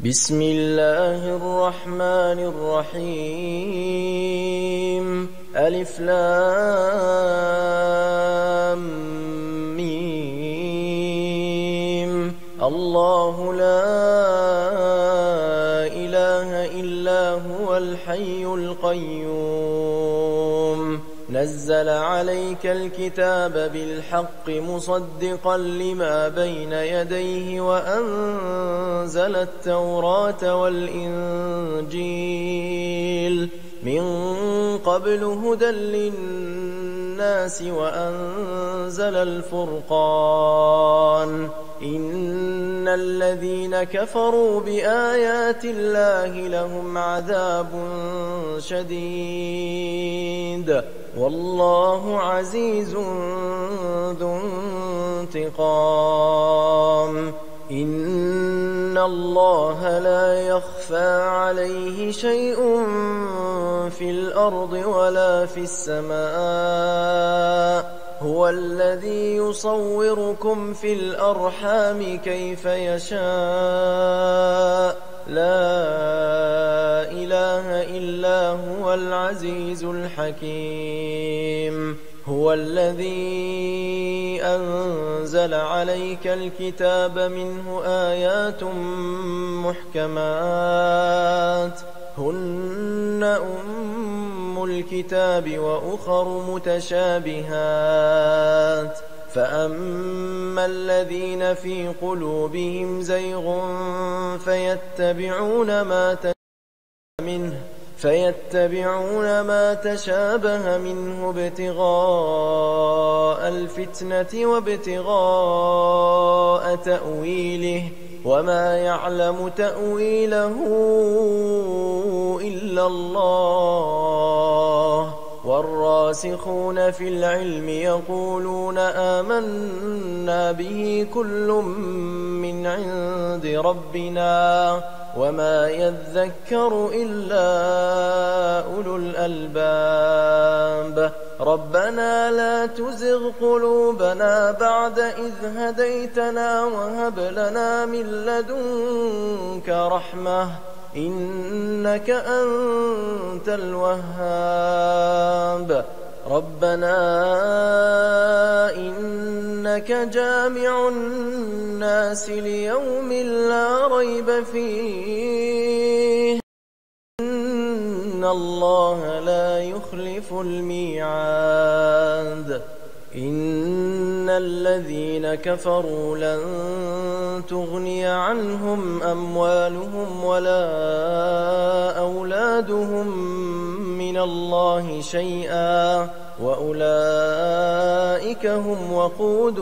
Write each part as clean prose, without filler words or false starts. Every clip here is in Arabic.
بسم الله الرحمن الرحيم ألف لام ميم الله لا إله إلا هو الحي القيوم نزل عليك الكتاب بالحق مصدقا لما بين يديه وأنزل التوراة والإنجيل من قبل هدى للناس وأنزل الفرقان إن الذين كفروا بآيات الله لهم عذاب شديد والله عزيز ذو انتقام إن الله لا يخفى عليه شيء في الأرض ولا في السماء هو الذي يصوركم في الأرحام كيف يشاء لا إله إلا هو العزيز الحكيم هو الذي أنزل عليك الكتاب منه آيات محكمات هن أم الكتاب وأخر متشابهات فأما الذين في قلوبهم زيغ فيتبعون ما تشابه منه ابتغاء الفتنة وابتغاء تأويله وما يعلم تأويله إلا الله والراسخون في العلم يقولون آمنا به كل من عند ربنا وما يذكر إلا أولو الألباب ربنا لا تزغ قلوبنا بعد إذ هديتنا وهب لنا من لدنك رحمة إنك أنت الوهاب ربنا إنك جامع الناس ليوم لا ريب فيه إن الله لا يخلف الميعاد إن الذين كفروا لن تغني عنهم أموالهم ولا أولادهم من الله شيئا وأولئك هم وقود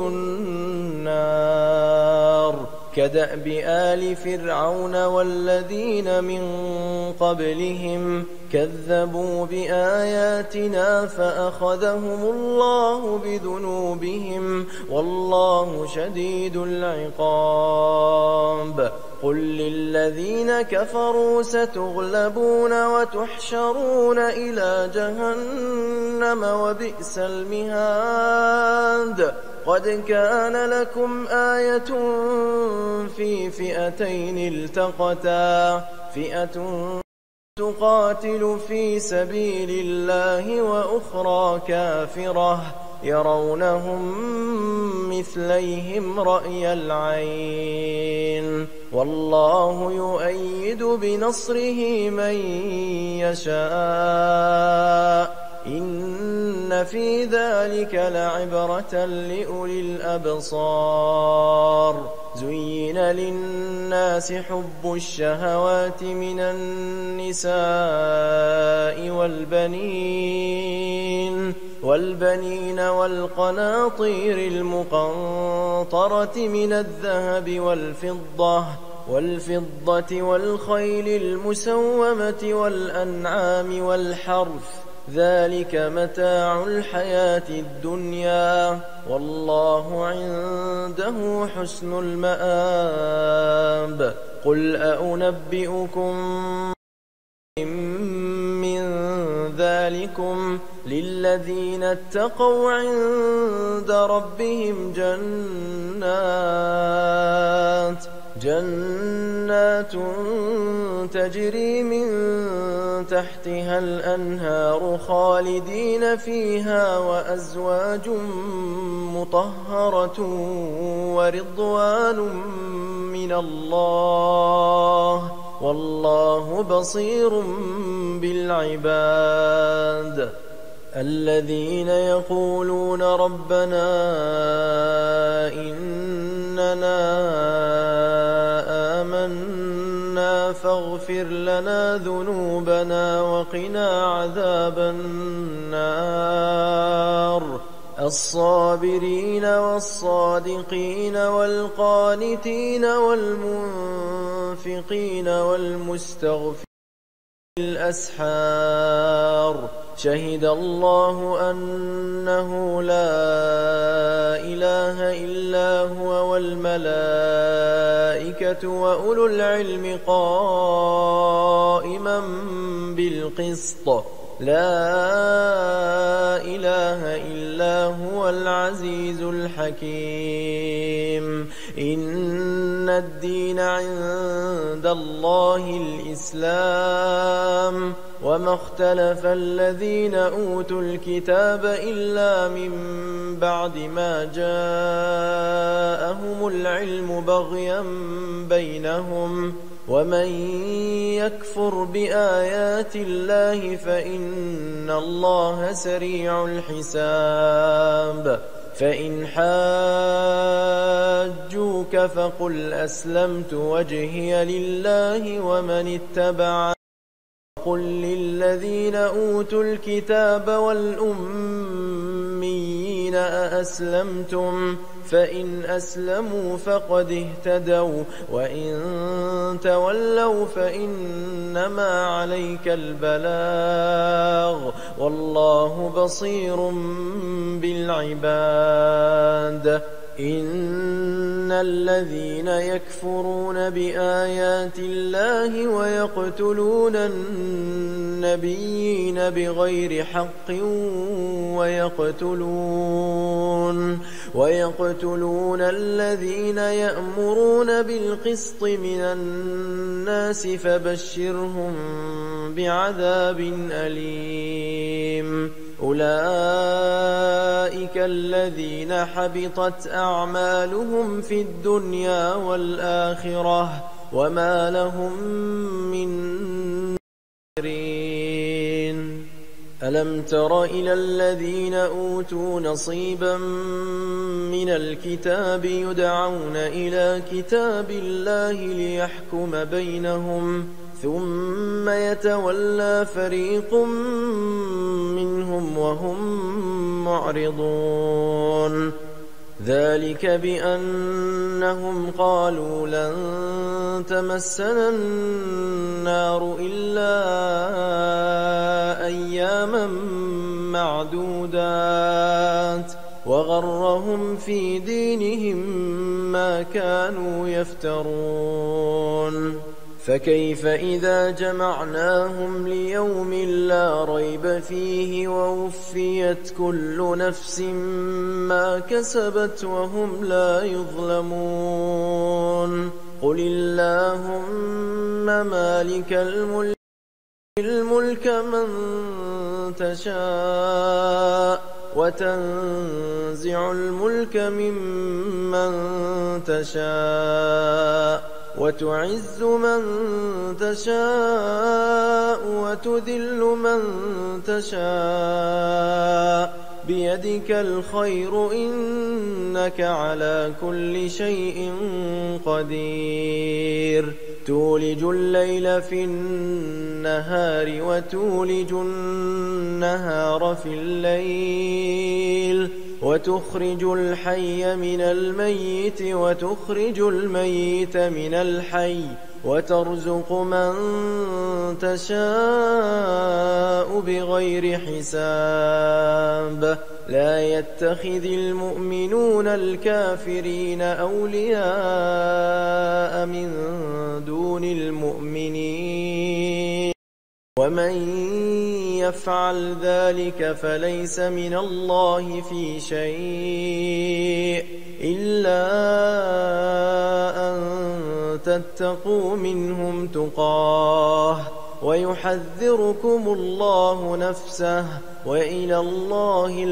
النار كدأب آل فرعون والذين من قبلهم كذبوا بآياتنا فأخذهم الله بذنوبهم والله شديد العقاب قل للذين كفروا ستغلبون وتحشرون إلى جهنم وبئس المهاد قد كان لكم آية في فئتين التقتا فئة تقاتل في سبيل الله وأخرى كافرة يرونهم مثليهم رأي العين والله يؤيد بنصره من يشاء إن في ذلك لعبرة لأولي الأبصار زين للناس حب الشهوات من النساء والبنين والقناطير المقنطرة من الذهب والفضة والخيل المسومة والأنعام والحرث ذلك متاع الحياة الدنيا والله عنده حسن المآب قل أنبئكم من ذلكم للذين اتقوا عند ربهم جنات تجري من تحتها الأنهار خالدين فيها وأزواج مطهرة ورضوان من الله والله بصير بالعباد الذين يقولون ربنا إننا آمنا فاغفر لنا ذنوبنا وقنا عذاب النار الصابرين والصادقين والقانتين والمنفقين والمستغفرين الأسحار شهد الله أنه لا إله إلا هو والملائكة وأولو العلم قائما بالقسط لا إله إلا هو العزيز الحكيم إن الدين عند الله الإسلام وما اختلف الذين أوتوا الكتاب إلا من بعد ما جاءهم العلم بغيا بينهم ومن يكفر بآيات الله فإن الله سريع الحساب فإن حاجوك فقل أسلمت وجهي لله ومن اتبعني قل للذين أوتوا الكتاب والأميين أأسلمتم فإن أسلموا فقد اهتدوا وإن تولوا فإنما عليك البلاغ والله بصير بالعباد إن الذين يكفرون بآيات الله ويقتلون النبيين بغير حق ويقتلون الذين يأمرون بالقسط من الناس فبشرهم بعذاب أليم أولئك الذين حبطت أعمالهم في الدنيا والآخرة وما لهم من ناصرين ألم تر إلى الذين أوتوا نصيبا من الكتاب يدعون إلى كتاب الله ليحكم بينهم ثم يتولى فريق منهم وهم معرضون ذلك بأنهم قالوا لن تمسنا النار إلا أياما معدودات وغرهم في دينهم ما كانوا يفترون فكيف إذا جمعناهم ليوم لا ريب فيه ووفيت كل نفس ما كسبت وهم لا يظلمون قل اللهم مالك الملك من تشاء وتنزع الملك ممن تشاء وتعز من تشاء وتذل من تشاء بيدك الخير إنك على كل شيء قدير تولج الليل في النهار وتولج النهار في الليل وتخرج الحي من الميت وتخرج الميت من الحي وترزق من تشاء بغير حساب لا يتخذ المؤمنون الكافرين أولياء من دون المؤمنين ومن يفعل ذلك فليس من الله في شيء إلا أن تتقوا منهم تقاه ويحذركم الله نفسه وإلى الله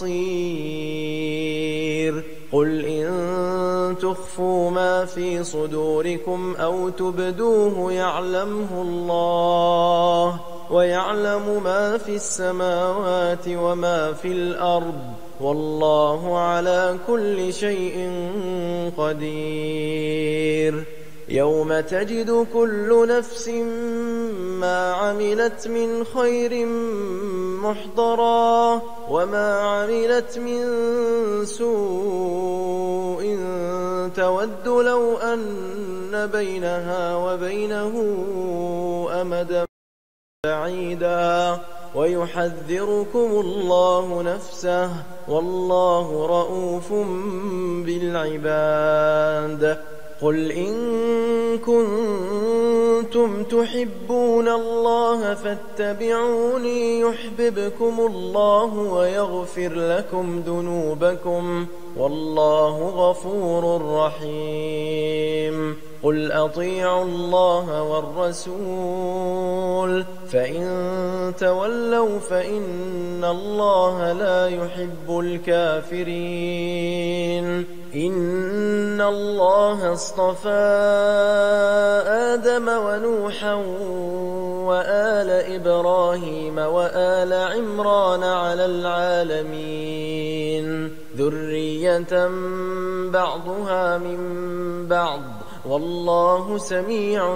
المصير. قل إن تخفوا ما في صدوركم أو تبدوه يعلمه الله ويعلم ما في السماوات وما في الأرض والله على كل شيء قدير. يوم تجد كل نفس ما عملت من خير محضرا وما عملت من سوء تود لو أن بينها وبينه أمدا بعيدا ويحذركم الله نفسه والله رءوف بالعباد. قل إن كنتم تحبون الله فاتبعوني يحببكم الله ويغفر لكم ذنوبكم والله غفور رحيم. قل أطيعوا الله والرسول فإن تولوا فإن الله لا يحب الكافرين. إن الله اصطفى آدم ونوحا وآل إبراهيم وآل عمران على العالمين ذرية بعضها من بعض والله سميع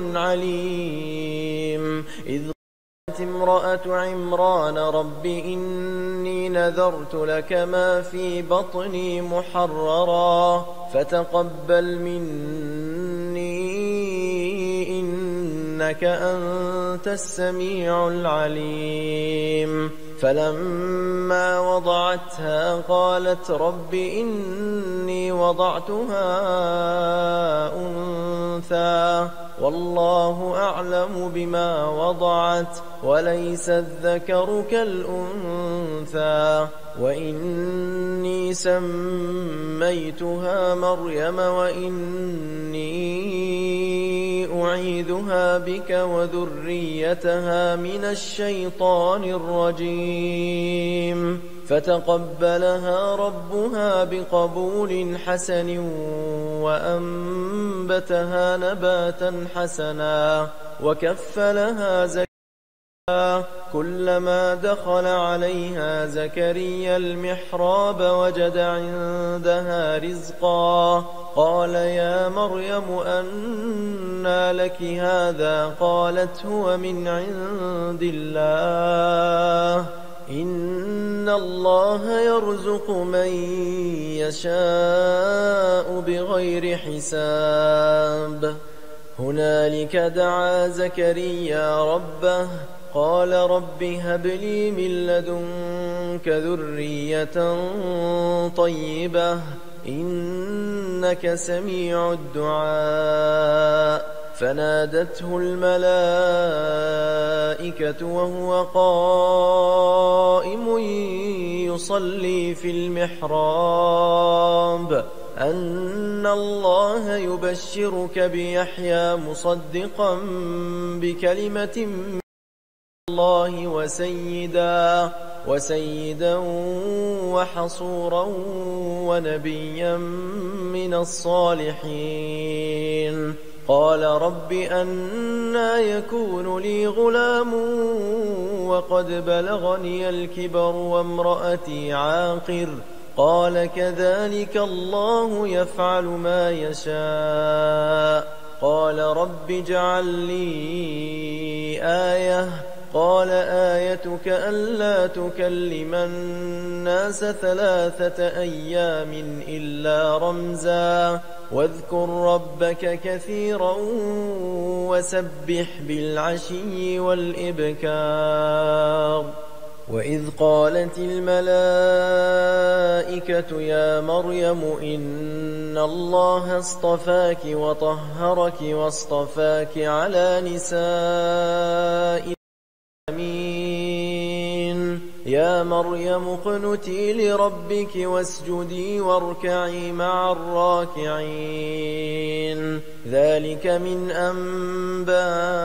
عليم. إذ قالت امرأة عمران رب إني نذرت لك ما في بطني محررا فتقبل مني إنك أنت السميع العليم. فلما وضعتها قالت رب إني وضعتها أنثى والله أعلم بما وضعت وليس الذكر كالأنثى وإني سميتها مريم وإني أعيذها بك وذريتها من الشيطان الرجيم. فتقبلها ربها بقبول حسن وأنبتها نباتا حسنا وكفلها زكريا كلما دخل عليها زكريا المحراب وجد عندها رزقا قال يا مريم أنى لك هذا قالت هو من عند الله إن الله يرزق من يشاء بغير حساب. هنالك دعا زكريا ربه قال رب هب لي من لدنك ذرية طيبة إنك سميع الدعاء. فنادته الملائكة وهو قائم يصلي في المحراب أن الله يبشرك بيحيى مصدقا بكلمة من الله وسيدا وحصورا ونبيا من الصالحين. قال رب أنى يكون لي غلام وقد بلغني الكبر وامرأتي عاقر قال كذلك الله يفعل ما يشاء. قال رب اجعل لي آية قال آيتك ألا تكلم الناس 3 أيام إلا رمزا واذكر ربك كثيرا وسبح بالعشي والإبكار. وإذ قالت الملائكة يا مريم إن الله اصطفاك وطهرك واصطفاك على نساء العالمين. يا يا مريم اقنتي لربك واسجدي واركعي مع الراكعين ذلك من أنباء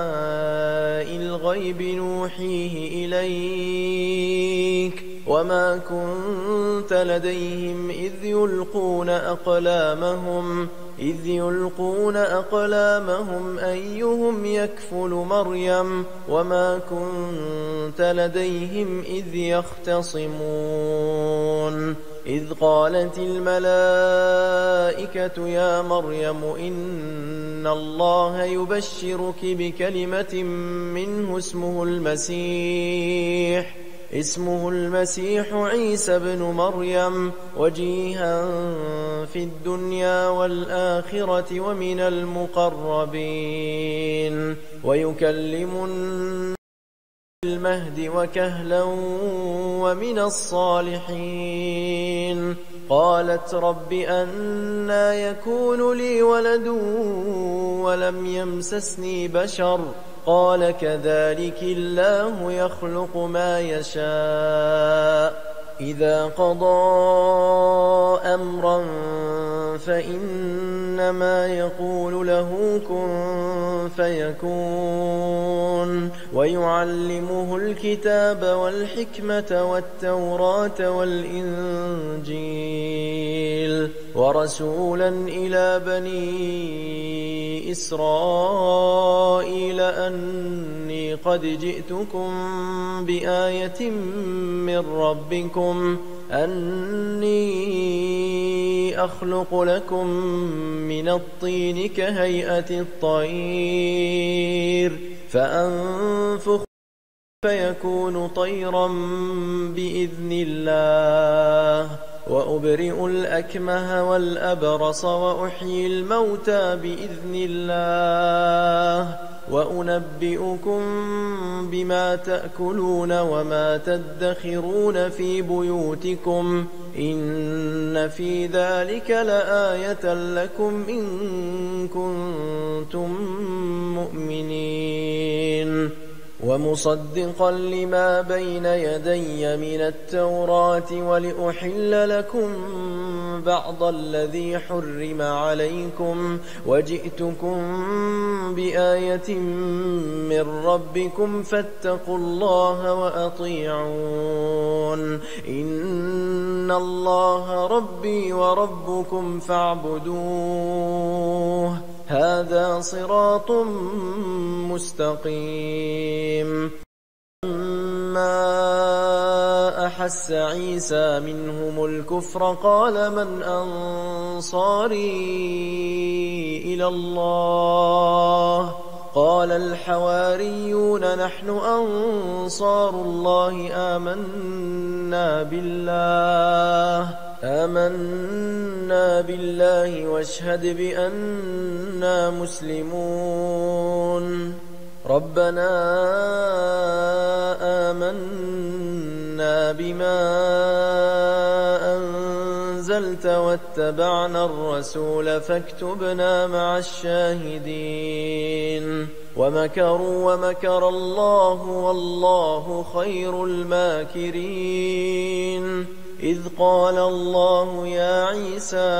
الغيب نوحيه إليك وما كنت لديهم إذ يلقون أقلامهم أيهم يكفل مريم وما كنت لديهم إذ يختصمون إذ قالت الملائكة يا مريم إن الله يبشرك بكلمة منه اسمه المسيح عيسى بن مريم وجيها في الدنيا والآخرة ومن المقربين ويكلم الناس في المهد وكهلا ومن الصالحين قالت رب أنى يكون لي ولد ولم يمسسني بشر قال كذلك الله يخلق ما يشاء إذا قضى أمرا فإنما يقول له كن فيكون ويعلمه الكتاب والحكمة والتوراة والإنجيل ورسولا إلى بني إسرائيل أني قد جئتكم بآية من ربكم أني أخلق لكم من الطين كهيئة الطير فأنفخ فيكون طيرا بإذن الله وأبرئ الأكمه والأبرص وأحيي الموتى بإذن الله وأنبئكم بما تأكلون وما تدخرون في بيوتكم إن في ذلك لآية لكم إن كنتم مؤمنين ومصدقا لما بين يدي من التوراة ولأحل لكم بعض الذي حرم عليكم وجئتكم بآية من ربكم فاتقوا الله وأطيعون إن الله ربي وربكم فاعبدوه هذا صراط مستقيم لما أحس عيسى منهم الكفر قال من أنصاري إلى الله قال الحواريون نحن أنصار الله آمنا بالله واشهد بأننا مسلمون ربنا آمنا بما أنزلت واتبعنا الرسول فاكتبنا مع الشاهدين ومكروا ومكر الله والله خير الماكرين إذ قال الله يا عيسى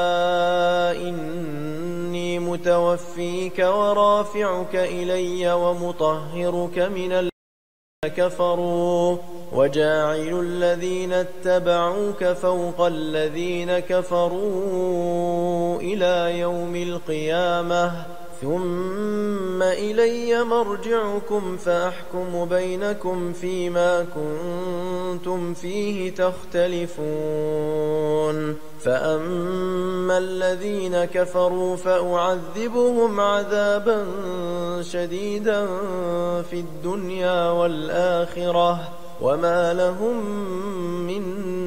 إني متوفيك ورافعك إلي ومطهرك من الذين كفروا وجاعل الذين اتبعوك فوق الذين كفروا إلى يوم القيامة ثم إلي مرجعكم فأحكم بينكم فيما كنتم فيه تختلفون فأما الذين كفروا فأعذبهم عذابا شديدا في الدنيا والآخرة وما لهم من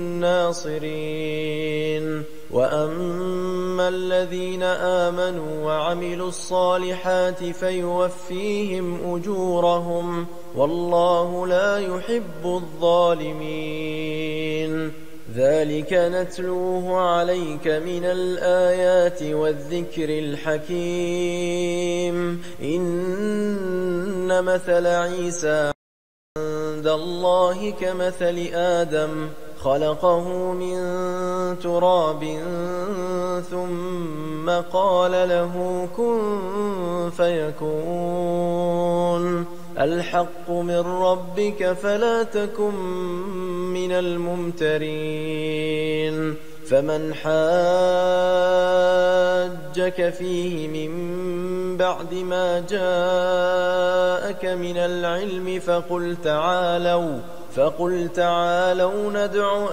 ناصرين وأما الذين آمنوا وعملوا الصالحات فيوفيهم أجورهم والله لا يحب الظالمين ذلك نتلوه عليك من الآيات والذكر الحكيم إن مثل عيسى عند الله كمثل آدم خلقه من تراب ثم قال له كن فيكون الحق من ربك فلا تكن من الممترين فمن حاجك فيه من بعد ما جاءك من العلم فقل تعالوا ندع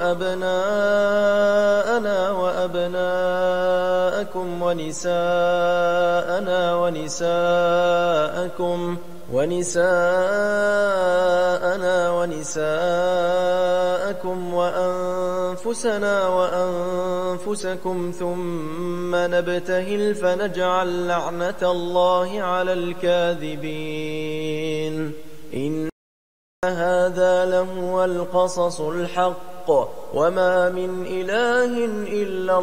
أبناءنا وأبناءكم ونساءنا ونساءكم وأنفسنا وأنفسكم ثم نبتهل فنجعل لعنة الله على الكاذبين إن هذا لهو القصص الحق وما من إله إلا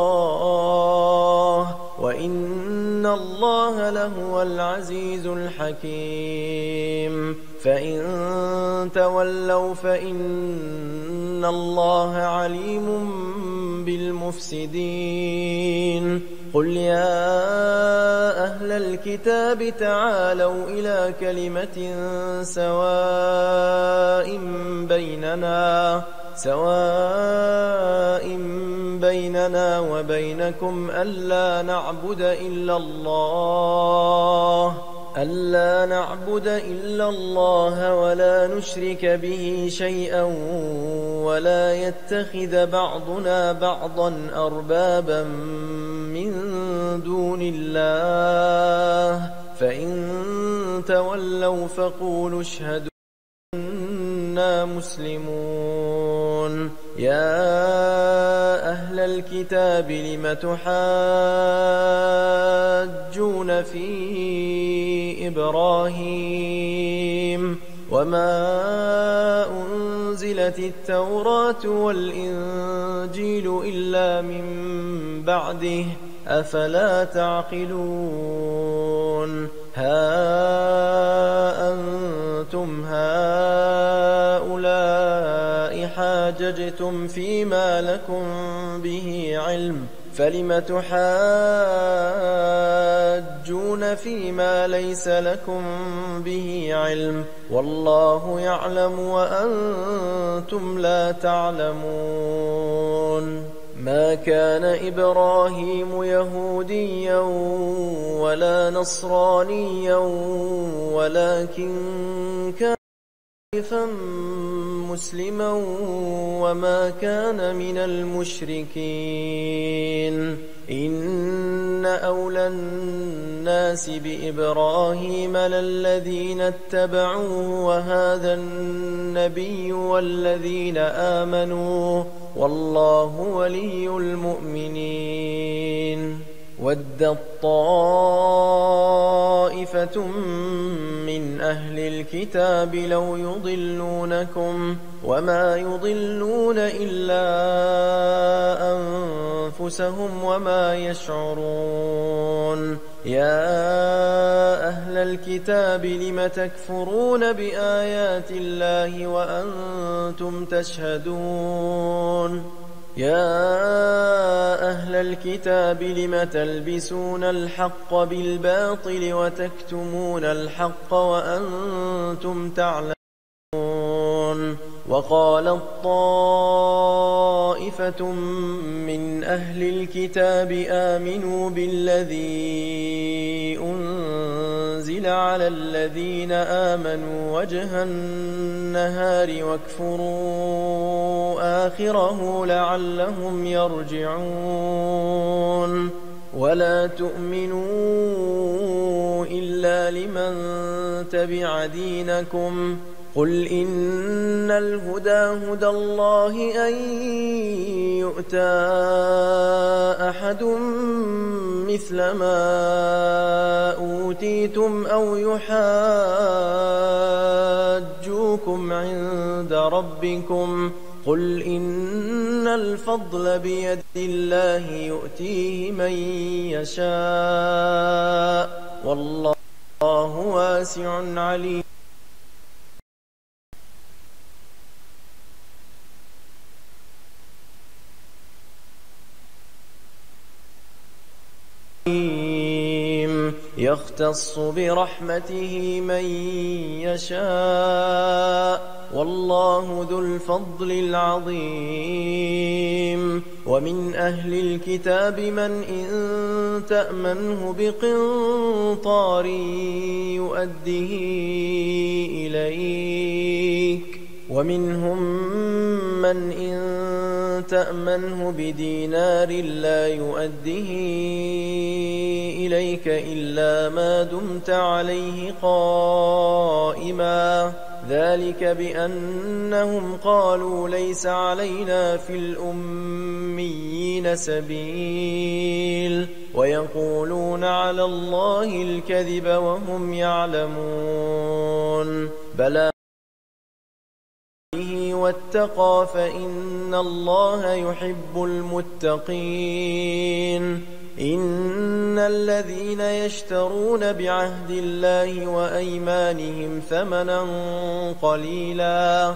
الله وإن الله لهو العزيز الحكيم فإن تولوا فإن الله عليم بالمفسدين قل يا أهل الكتاب تعالوا إلى كلمة سواء بيننا وبينكم ألا نعبد إلا الله ولا نشرك به شيئا ولا يتخذ بعضنا بعضا أربابا من دون الله فإن تولوا فقولوا اشهدوا إنا مسلمون يا أهل الكتاب لم تحاجون في إبراهيم وما أنزلت التوراة والإنجيل إلا من بعده أفلا تعقلون ها أنتم هؤلاء حاججتم فيما لكم به علم فلم تحاجون فيما ليس لكم به علم والله يعلم وأنتم لا تعلمون ما كان إبراهيم يهوديا ولا نصرانيا ولكن كان حنيفا مسلما وما كان من المشركين إن أولى الناس بإبراهيم للذين اتبعوه وهذا النبي والذين آمنوا والله ولي المؤمنين ودت طائفة من أهل الكتاب لو يضلونكم وما يضلون إلا أنفسهم وما يشعرون يا أهل الكتاب لم تكفرون بآيات الله وأنتم تشهدون يا أهل الكتاب لم تلبسون الحق بالباطل وتكتمون الحق وأنتم تعلمون وقالت طائفة من أهل الكتاب آمنوا بالذي أنزل على الذين آمنوا وجه النهار واكفروا آخره لعلهم يرجعون ولا تؤمنوا إلا لمن تبع دينكم قل إن الهدى هدى الله أن يؤتى أحد مثل ما أوتيتم أو يحاجوكم عند ربكم قل إن الفضل بيد الله يؤتيه من يشاء والله واسع عليم يختص برحمته من يشاء والله ذو الفضل العظيم. ومن أهل الكتاب من إن تأمنه بقنطار يؤده إليك، ومنهم من إن تأمنه بدينار لا يؤده إليك إلا ما دمت عليه قائما، ذلك بأنهم قالوا ليس علينا في الأميين سبيل ويقولون على الله الكذب وهم يعلمون. بلى واتقى فإن الله يحب المتقين. إن الذين يشترون بعهد الله وأيمانهم ثمنا قليلا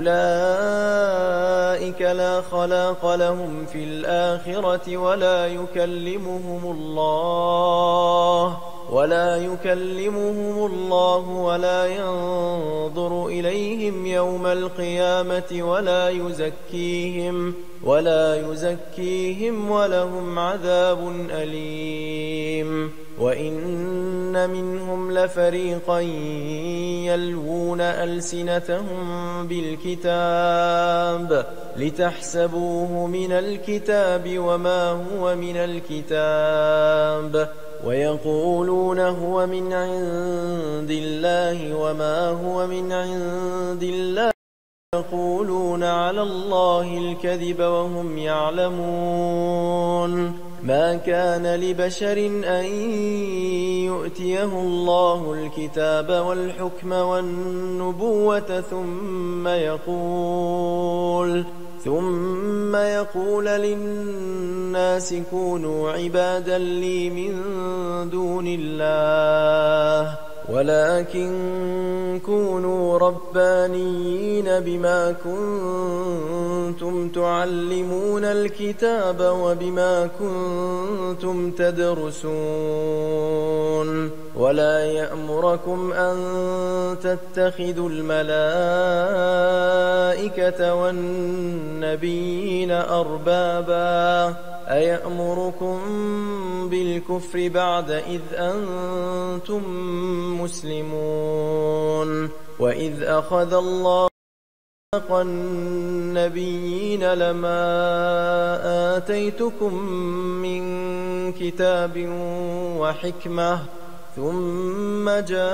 أولئك لا خلاق لهم في الآخرة ولا يكلمهم الله ولا ينظر إليهم يوم القيامة ولا يزكيهم ولهم عذاب أليم. وإن منهم لفريقا يلوون ألسنتهم بالكتاب لتحسبوه من الكتاب وما هو من الكتاب ويقولون هو من عند الله وما هو من عند الله يقولون على الله الكذب وهم يعلمون. ما كان لبشر أن يؤتيه الله الكتاب والحكم والنبوة ثم يقول للناس كونوا عبادا لي من دون الله ولكن كونوا ربانيين بما كنتم تعلمون الكتاب وبما كنتم تدرسون. ولا يأمركم أن تتخذوا الملائكة والنبيين أربابا أيأمركم بالكفر بعد إذ أنتم مسلمون. وإذ أخذ الله النبيين لما آتيتكم من كتاب وحكمة ثم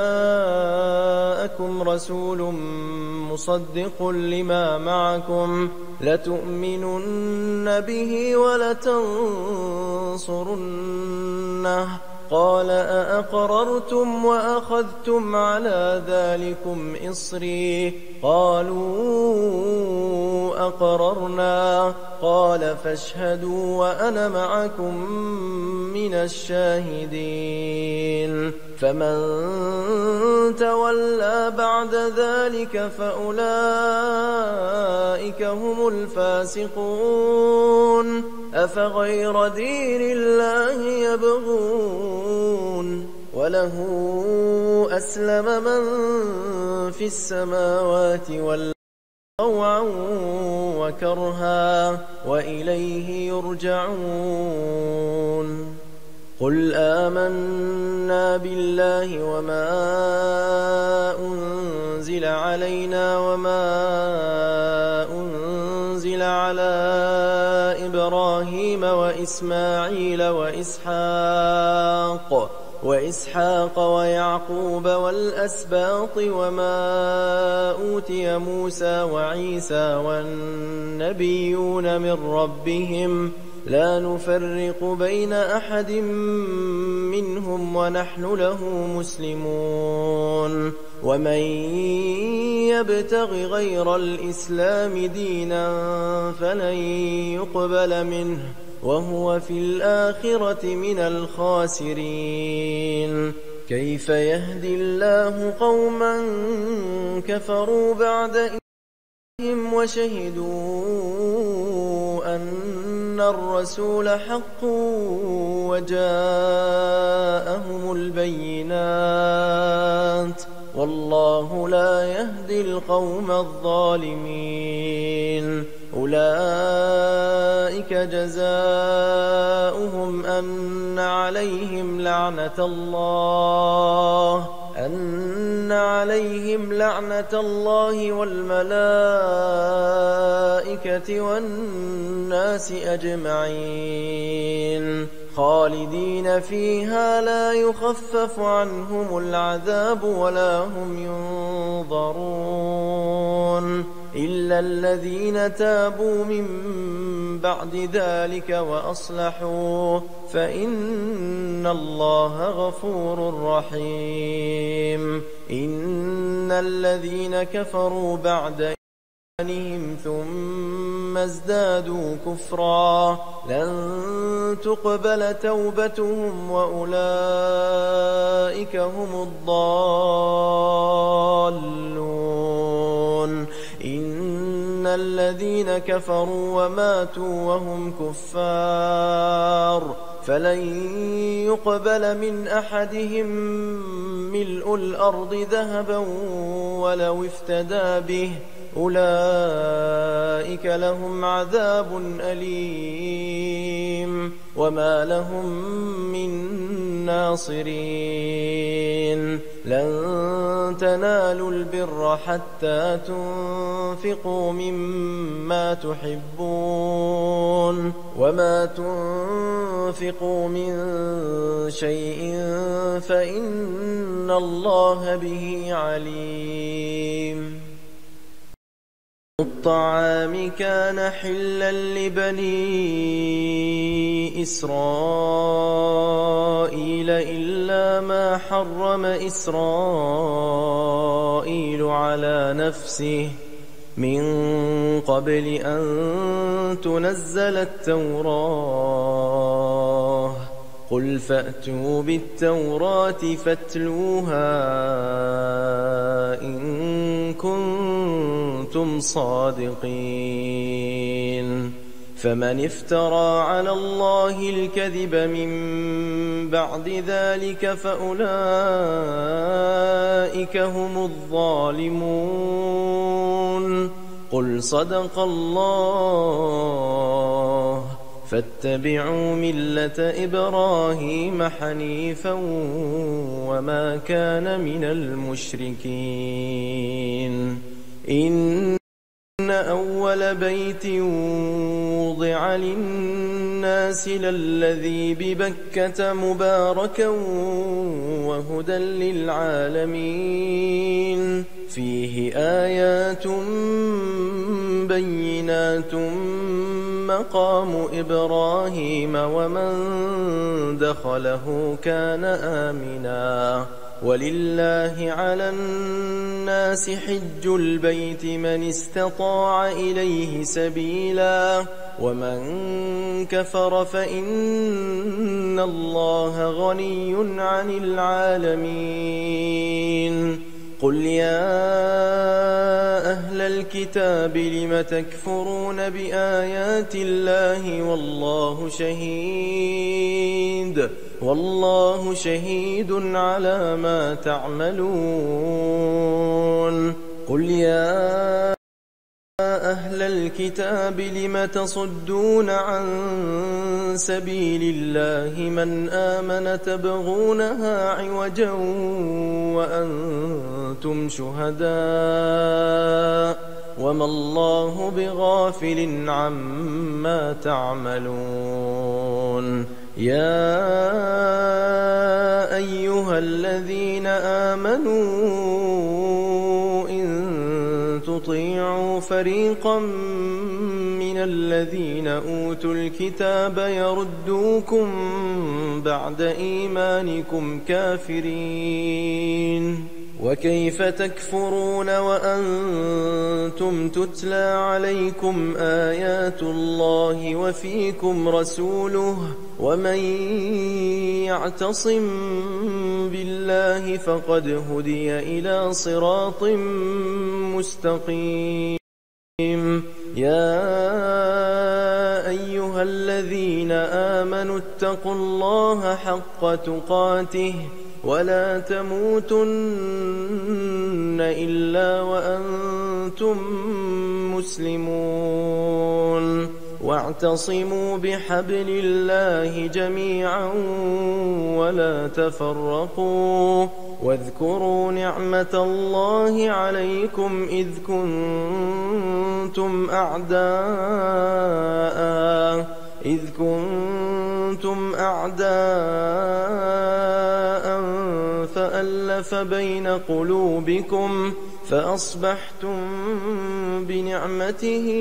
جاءكم رسول مصدق لما معكم لتؤمنن به ولتنصرنه قال أأقررتم وأخذتم على ذلكم إصري قالوا أقررنا قال فاشهدوا وأنا معكم من الشاهدين. فمن تولى بعد ذلك فأولئك هم الفاسقون. أفغير دين الله يبغون وله أسلم من في السماوات والأرض طوعا وكرها وإليه يرجعون. قل آمنا بالله وما أنزل علينا وما أنزل على إبراهيم وإسماعيل وإسحاق ويعقوب والأسباط وما أوتي موسى وعيسى والنبيون من ربهم لا نفرق بين أحد منهم ونحن له مسلمون. ومن يبتغ غير الإسلام دينا فلن يقبل منه وهو في الآخرة من الخاسرين. كيف يهدي الله قوما كفروا بعد إيمانهم وشهدوا أن الرسول حق وجاءهم البينات والله لا يهدي القوم الظالمين أولئك جزاؤهم أن عليهم لعنة الله والملائكة والناس أجمعين خالدين فيها لا يخفف عنهم العذاب ولا هم ينظرون إلا الذين تابوا من بعد ذلك وأصلحوا فإن الله غفور رحيم إن الذين كفروا بعد إيمانهم ثم ازدادوا كفرا لن تقبل توبتهم وأولئك هم الضالون إن الذين كفروا وماتوا وهم كفار فلن يقبل من أحدهم ملء الأرض ذهبا ولو افتدى به أولئك لهم عذاب أليم وما لهم من ناصرين لن تنالوا البر حتى تنفقوا مما تحبون وما تنفقوا من شيء فإن الله به عليم الطعام كان حلا لبني إسرائيل إلا ما حرم إسرائيل على نفسه من قبل أن تنزل التوراة قل فأتوا بالتوراة فاتلوها إن كنتم صادقين فمن افترى على الله الكذب من بعد ذلك فأولئك هم الظالمون قل صدق الله فاتبعوا ملة إبراهيم حنيفا وما كان من المشركين إن أول بيت وضع للناس للذي ببكة مباركا وهدى للعالمين فيه آيات بينات مقام إبراهيم ومن دخله كان آمنا ولله على الناس حج البيت من استطاع إليه سبيلا ومن كفر فإن الله غني عن العالمين قل يا أهل الكتاب لم تكفرون بآيات الله والله شهيد على ما تعملون قل يا أهل الكتاب لم تصدون عن سبيل الله من آمن تبغونها عوجا وأنتم شهداء وما الله بغافل عما تعملون يا أيها الذين آمنوا إن تطيعوا فريقا من الذين أوتوا الكتاب يردوكم بعد إيمانكم كافرين وكيف تكفرون وأنتم تتلى عليكم آيات الله وفيكم رسوله ومن يعتصم بالله فقد هدي إلى صراط مستقيم يا حق تقاته ولا تموتن إلا وأنتم مسلمون واعتصموا بحبل الله جميعا ولا تفرقوا واذكروا نعمة الله عليكم إذ كنتم أعداء فألف بين قلوبكم فأصبحتم بنعمته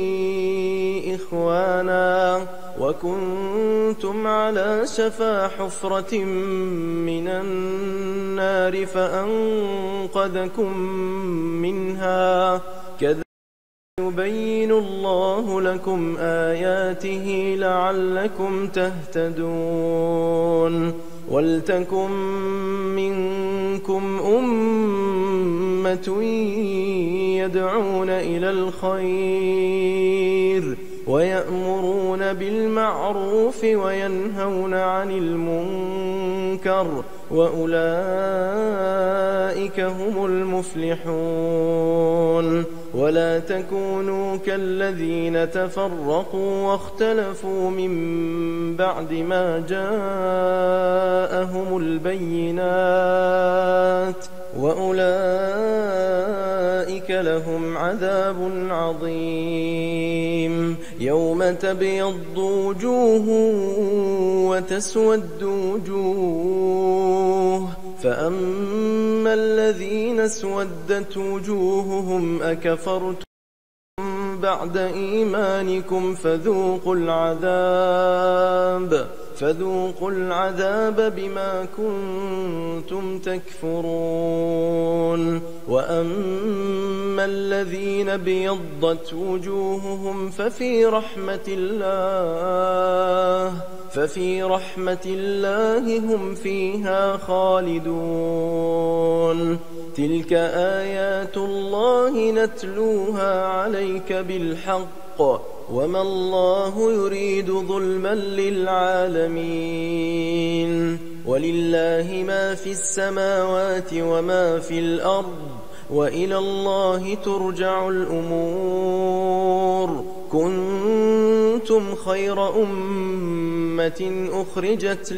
إخوانا وكنتم على شفا حفرة من النار فأنقذكم منها كذلك يبين الله لكم آياته لعلكم تهتدون ولتكن منكم أمة يدعون إلى الخير ويأمرون بالمعروف وينهون عن المنكر وأولئك هم المفلحون ولا تكونوا كالذين تفرقوا واختلفوا من بعد ما جاءهم البينات وأولئك لهم عذاب عظيم يوم تبيض وجوه وتسود وجوه فأما الذين اسودت وجوههم أكفرتم بعد إيمانكم فذوقوا العذاب بما كنتم تكفرون وأما الذين بيضت وجوههم ففي رحمة الله هم فيها خالدون تلك آيات الله نتلوها عليك بالحق وما الله يريد ظلما للعالمين ولله ما في السماوات وما في الأرض وإلى الله ترجع الأمور كنتم خير أمة أخرجت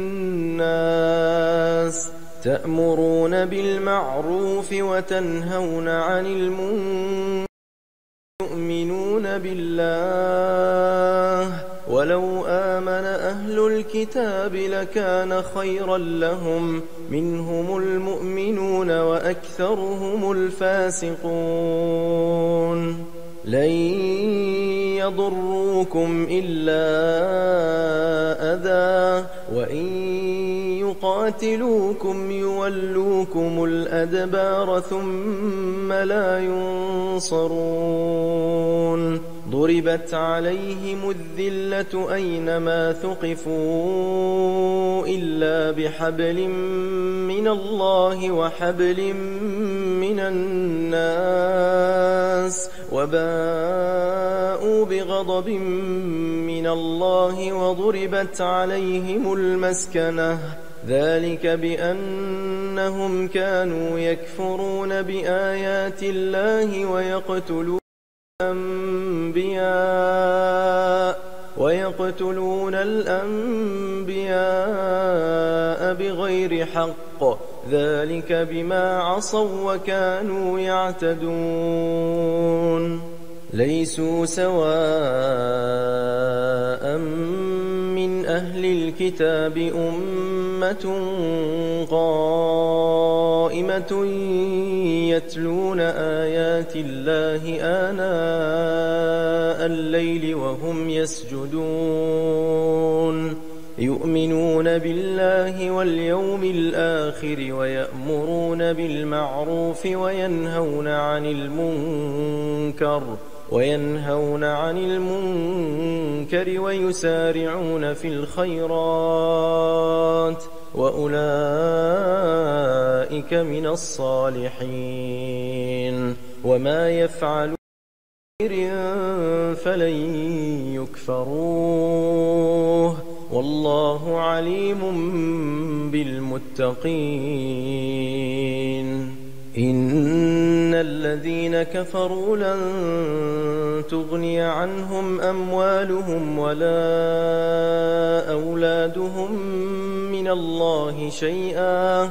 للناس تأمرون بالمعروف وتنهون عن المنكر يؤمنون بالله ولو آمن أهل الكتاب لكان خيرا لهم منهم المؤمنون وأكثرهم الفاسقون لن يضروكم إلا أذى وإن يقاتلوكم يولوكم الأدبار ثم لا ينصرون ضربت عليهم الذلة أينما ثقفوا إلا بحبل من الله وحبل من الناس وباءوا بغضب من الله وضربت عليهم المسكنة ذلك بأنهم كانوا يكفرون بآيات الله ويقتلون الأنبياء بغير حق ذلك بما عصوا وكانوا يعتدون ليسوا سواء من أهل الكتاب أمة قائمة يتلون آيات الله آناء الليل وهم يسجدون يؤمنون بالله واليوم الآخر ويأمرون بالمعروف وينهون عن المنكر ويسارعون في الخيرات وأولئك من الصالحين وما يفعلون فلن يكفروه والله عليم للمتقين إن الذين كفروا لن تغني عنهم أموالهم ولا أولادهم من الله شيئا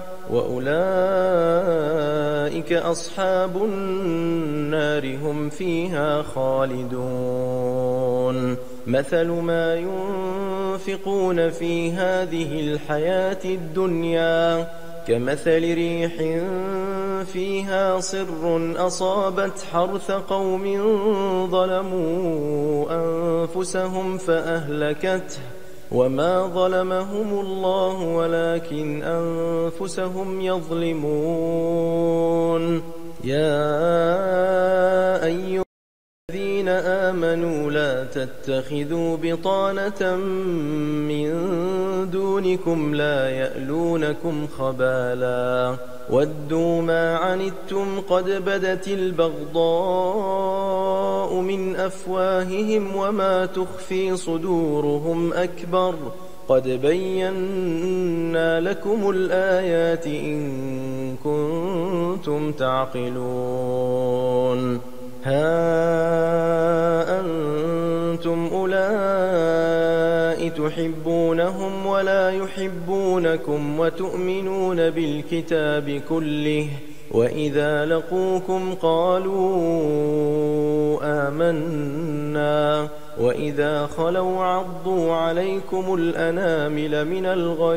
وأولئك أصحاب النار هم فيها خالدون مثل ما ينفقون في هذه الحياة الدنيا كمثل ريح فيها صر أصابت حرث قوم ظلموا أنفسهم فأهلكته وما ظلمهم الله ولكن أنفسهم يظلمون يا أيها الذين آمنوا لا تتخذوا بطانة من دونكم لا يألونكم خبالا ودوا ما عنتم قد بدت البغضاء من أفواههم وما تخفي صدورهم أكبر قد بينا لكم الآيات إن كنتم تعقلون ها أنتم أولئك تحبونهم ولا يحبونكم وتؤمنون بالكتاب كله وإذا لقوكم قالوا آمنا وإذا خلوا عضوا عليكم الأنامل من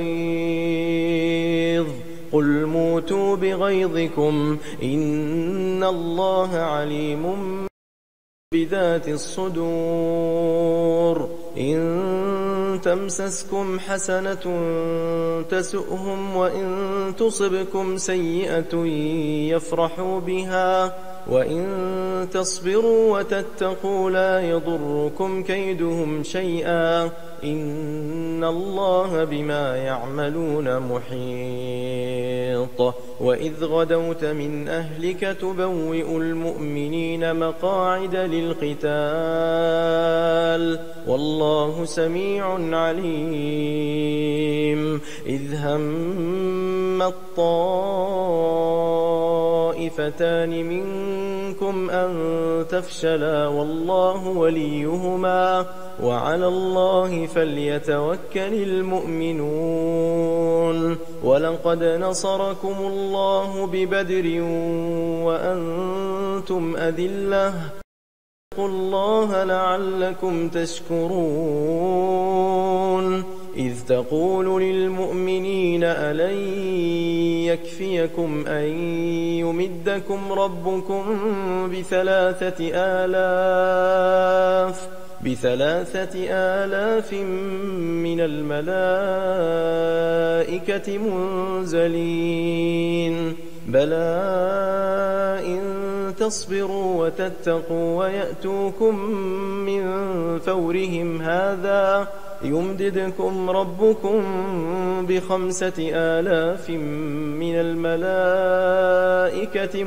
الغيظ قل موتوا بغيظكم إن الله عليم بذات الصدور إن تمسسكم حسنة تسؤهم وإن تصبكم سيئة يفرحوا بها وإن تصبروا وتتقوا لا يضركم كيدهم شيئا إن الله بما يعملون محيط وإذ غدوت من أهلك تبوئ المؤمنين مقاعد للقتال والله سميع عليم إذ هم الطائفتان منكم أن تفشلا والله وليهما وعلى الله فليتوكل المؤمنون ولقد نصركم الله ببدر وأنتم أذلة فاتقوا الله لعلكم تشكرون إذ تقول للمؤمنين ألن يكفيكم أن يمدكم ربكم بثلاثة آلاف من الملائكة منزلين بلى إن تصبروا وتتقوا ويأتوكم من فورهم هذا يمددكم ربكم ب5,000 من الملائكة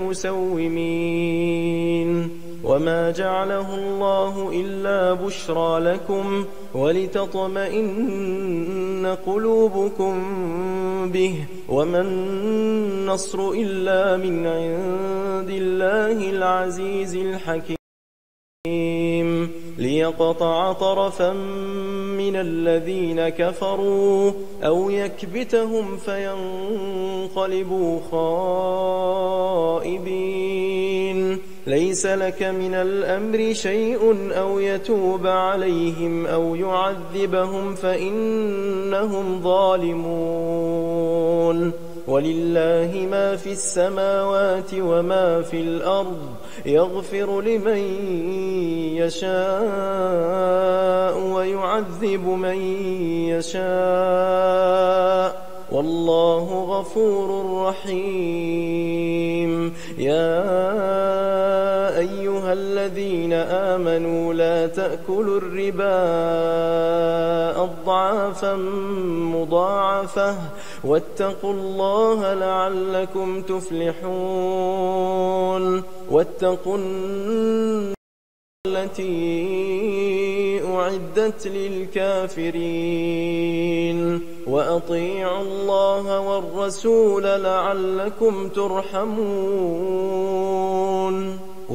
مسومين وما جعله الله إلا بشرى لكم ولتطمئن قلوبكم به وما النصر إلا من عند الله العزيز الحكيم ليقطع طرفا من الذين كفروا أو يكبتهم فينقلبوا خائبين ليس لك من الأمر شيء أو يتوب عليهم أو يعذبهم فإنهم ظالمون ولله ما في السماوات وما في الأرض يغفر لمن يشاء ويعذب من يشاء والله غفور رحيم يا أيها الذين آمنوا لا تأكلوا الربا أضعافا مضاعفة واتقوا الله لعلكم تفلحون واتقوا التي أعدت للكافرين وأطيعوا الله والرسول لعلكم ترحمون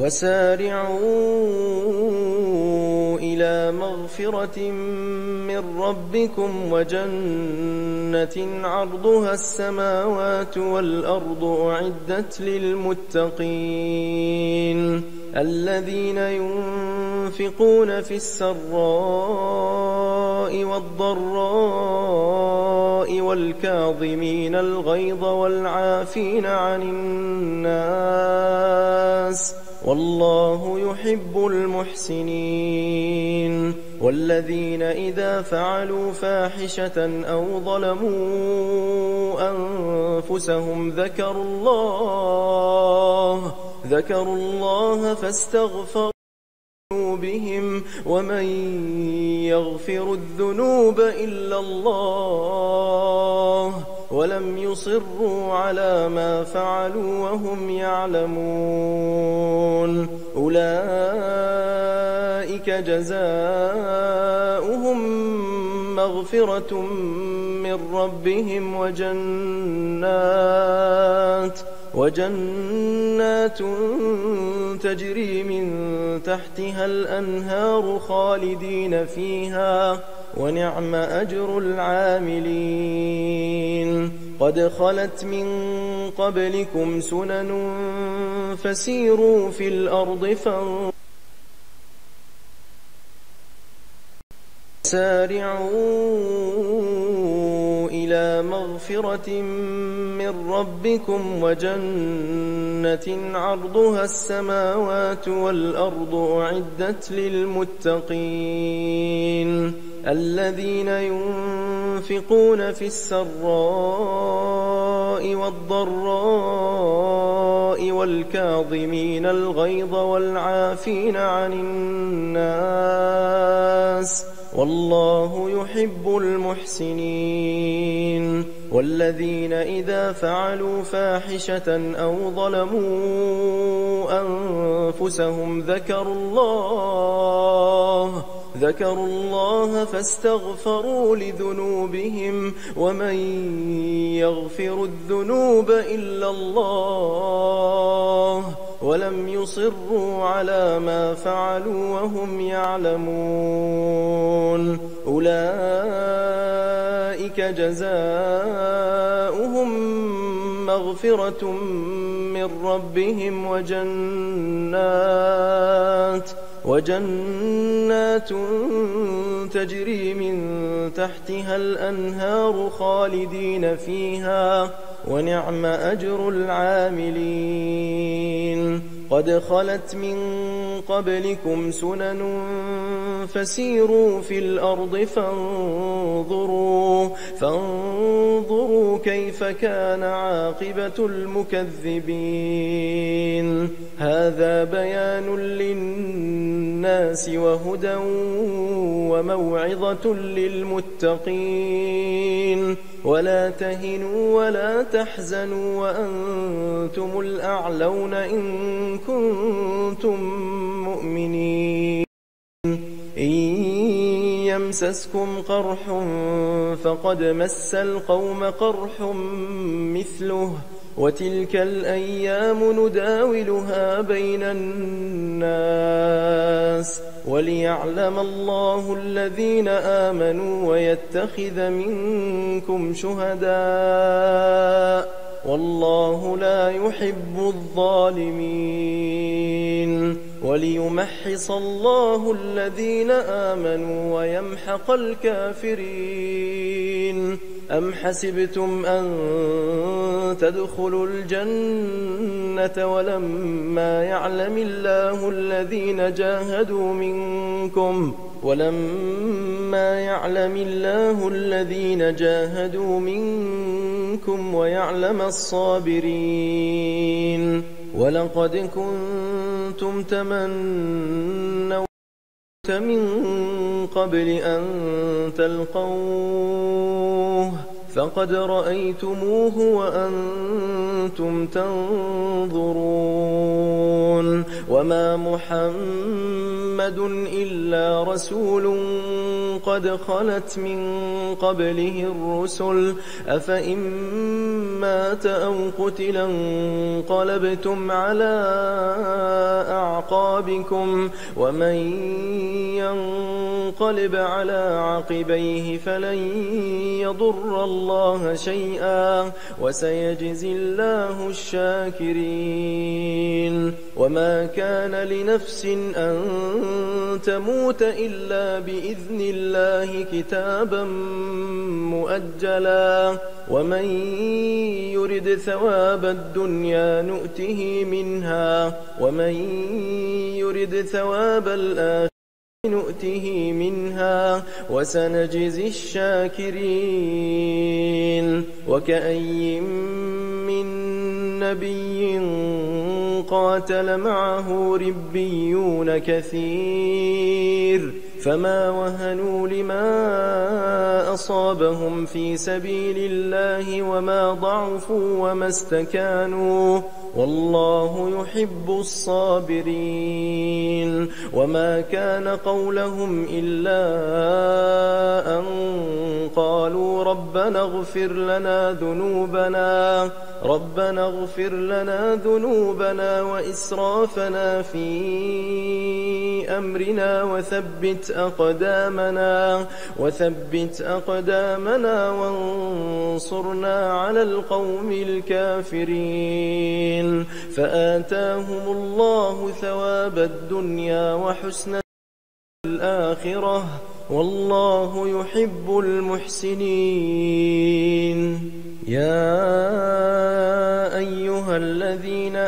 وسارعوا إلى مغفرة من ربكم وجنة عرضها السماوات والأرض أعدت للمتقين الذين ينفقون في السراء والضراء والكاظمين الغيظ والعافين عن الناس والله يحب المحسنين والذين إذا فعلوا فاحشة أو ظلموا أنفسهم ذكروا الله فاستغفروا بهم ومن يغفر الذنوب إلا الله ولم يصروا على ما فعلوا وهم يعلمون أولئك جزاؤهم مغفرة من ربهم وجنات تجري من تحتها الأنهار خالدين فيها ونعم أجر العاملين قد خلت من قبلكم سنن فسيروا في الأرض سارعوا إلى مغفرة من ربكم وجنة عرضها السماوات والأرض أعدت للمتقين الذين ينفقون في السراء والضراء والكاظمين الغيظ والعافين عن الناس والله يحب المحسنين والذين إذا فعلوا فاحشة أو ظلموا أنفسهم ذكروا الله فاستغفروا لذنوبهم ومن يغفر الذنوب إلا الله ولم يصروا على ما فعلوا وهم يعلمون أولئك جزاؤهم مغفرة من ربهم وجنات تجري من تحتها الأنهار خالدين فيها ونعم أجر العاملين قد خلت من قبلكم سنن فسيروا في الأرض فانظروا كيف كان عاقبة المكذبين هذا بيان للناس وهدى وموعظة للمتقين ولا تهنوا ولا تحزنوا وأنتم الأعلون إن كنتم مؤمنين إن يمسسكم قرح فقد مس القوم قرح مثله وتلك الأيام نداولها بين الناس وليعلم الله الذين آمنوا ويتخذ منكم شهداء والله لا يحب الظالمين وليمحص الله الذين آمنوا ويمحق الكافرين أم حسبتم أن تدخلوا الجنة ولما يعلم الله الذين جاهدوا منكم ويعلم الصابرين ولقد كنتم تمنون من قبل أن تلقوه فقد رأيتموه وأنتم تنظرون وما محمد إلا رسول قد خلت من قبله الرسل أفإن مات أو قتلا انقلبتم على أعقابكم ومن ينقلب على عقبيه فلن يضر الله شيئا وسيجزي الله الشاكرين وما كان لنفس أن تموت إلا بإذن الله كتابا مؤجلا ومن يرد ثواب الدنيا نؤته منها ومن يرد ثواب الآخرة نؤته منها وسنجزي الشاكرين وكأي من نبي قاتل معه ربيون كثير فما وهنوا لما أصابهم في سبيل الله وما ضعفوا وما استكانوا والله يحب الصابرين وما كان قولهم إلا أن قالوا ربنا اغفر لنا ذنوبنا وإسرافنا في أمرنا وثبت أقدامنا وانصرنا على القوم الكافرين فآتاهم الله ثواب الدنيا وحسن الآخرة والله يحب المحسنين يا أيها الذين